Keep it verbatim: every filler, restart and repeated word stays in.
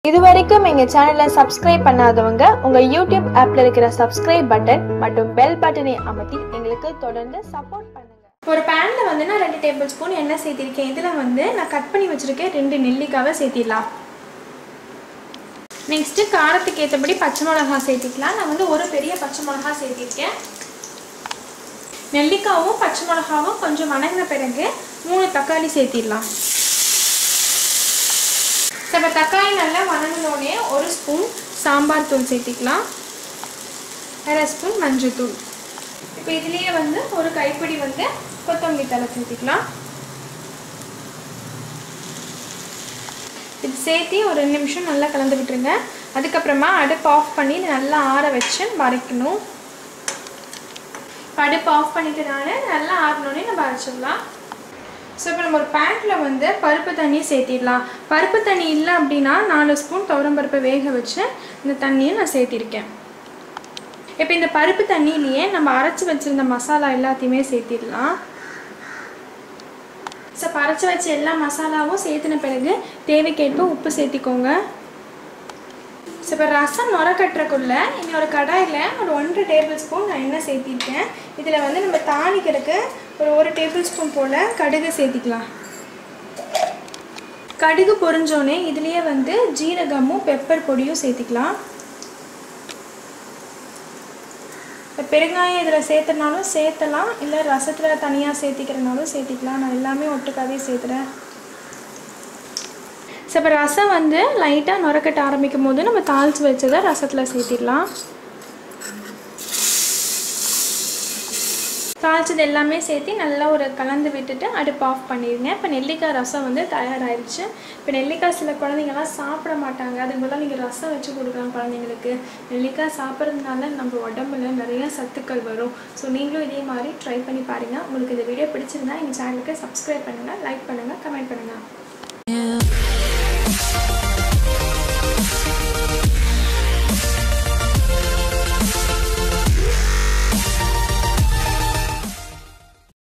இதுவரைக்கும் எங்க சேனலை சப்ஸ்கிரைப் பண்ணாதவங்க உங்க யூடியூப் ஆப்ல இருக்கிற சப்ஸ்கிரைப் பட்டன் மற்றும் பெல் பட்டனை அமர்த்தி எங்களுக்கு தொடர்ந்து சப்போர்ட் பண்ணுங்க. ஒரு பேன்ல வந்து நான் ரெண்டு டேபிள் ஸ்பூன் எண்ணெய் சேர்த்திருக்கேன். இதுல வந்து நான் கட் பண்ணி வச்சிருக்கேன் ரெண்டு நெல்லிக்காவை சேர்த்திடலாம். நெக்ஸ்ட் காரத்துக்கு ஏற்றபடி பச்சை மிளகாய் சேர்த்திக்கலாம். நான் வந்து ஒரு பெரிய பச்சை மிளகாய் சேர்த்திருக்கேன். நெல்லிக்காவும் பச்சை மிளகாவும் கொஞ்சம் வணங்கின பிறகு மூணு தக்காளி சேர்த்திடலாம். இப்போ தக்காளி நல்லா வணங்கினோடனே ஒரு ஸ்பூன் சாம்பார் தூள் சேர்த்திக்கலாம். அரை ஸ்பூன் மஞ்சள் தூள். இப்போ இதுலேயே வந்து ஒரு கைப்பிடி வந்து கொத்தமல்லி தழை சேர்த்திக்கலாம். இது சேர்த்து ஒரு ரெண்டு நிமிஷம் நல்லா கலந்து விட்டுருங்க. அதுக்கப்புறமா அடுப்பு ஆஃப் பண்ணி நல்லா ஆற வச்சு வரைக்கணும். அடுப்பு ஆஃப் பண்ணிட்டு நான் நல்லா ஆறினோடனே நம்ம அரைச்சிடலாம். ஸோ இப்போ நம்ம ஒரு பேனில் வந்து பருப்பு தண்ணி சேர்த்திடலாம். பருப்பு தண்ணி இல்லை அப்படின்னா நாலு ஸ்பூன் துவரம்பருப்பை வேக வச்சு இந்த தண்ணியை நான் சேர்த்திருக்கேன். இப்போ இந்த பருப்பு தண்ணியிலேயே நம்ம அரைச்சி வச்சுருந்த மசாலா எல்லாத்தையுமே சேர்த்திடலாம். ஸோ இப்போ அரைச்சி வச்ச எல்லா மசாலாவும் சேர்த்துன பிறகு தேவைக்கேற்ப உப்பு சேர்த்திக்கோங்க. ஸோ இப்போ ரசம் நுர கட்டுறக்குள்ள இனி ஒரு கடாயில் ஒரு ஒன்றரை டேபிள் ஸ்பூன் நான் எண்ணெய் சேர்த்திருக்கேன். இதில் வந்து நம்ம தாளிக்கிறதுக்கு ஒரு ஒரு டேபிள் ஸ்பூன் போல் கடுகு சேர்த்திக்கலாம். கடுகு பொரிஞ்சோடனே இதுலேயே வந்து ஜீரகமும் பெப்பர் பொடியும் சேர்த்திக்கலாம். இப்போ பெருங்காயம் இதில் சேர்த்துனாலும் சேர்த்தலாம், இல்லை ரசத்தில் தனியாக சேர்த்திக்கிறனாலும் சேர்த்திக்கலாம். நான் எல்லாமே ஒட்டுக்காவே சேர்த்துறேன். ஸோ இப்போ ரசம் வந்து லைட்டாக நுரக்கட்ட ஆரம்பிக்கும் போது நம்ம தாளித்து வச்சதை ரசத்தில் சேர்த்திடலாம். தாளிச்சது எல்லாமே சேர்த்து நல்லா ஒரு கலந்து விட்டுட்டு அடுப்பு ஆஃப் பண்ணிடுங்க. இப்போ நெல்லிக்காய் ரசம் வந்து தயாராகிடுச்சு. இப்போ நெல்லிக்காய் சில குழந்தைங்கள்லாம் சாப்பிட மாட்டாங்க, அதுக்கு பதிலாக நீங்கள் ரசம் வச்சு கொடுக்கலாம் குழந்தைங்களுக்கு. நெல்லிக்காய் சாப்பிட்றதுனால நம்ம உடம்புல நிறைய சத்துக்கள் வரும். ஸோ நீங்களும் இதே மாதிரி ட்ரை பண்ணி பாருங்கள். உங்களுக்கு இந்த வீடியோ பிடிச்சிருந்தா எங்கள் சேனலுக்கு சப்ஸ்கிரைப் பண்ணுங்கள், லைக் பண்ணுங்கள், கமெண்ட் பண்ணுங்கள்.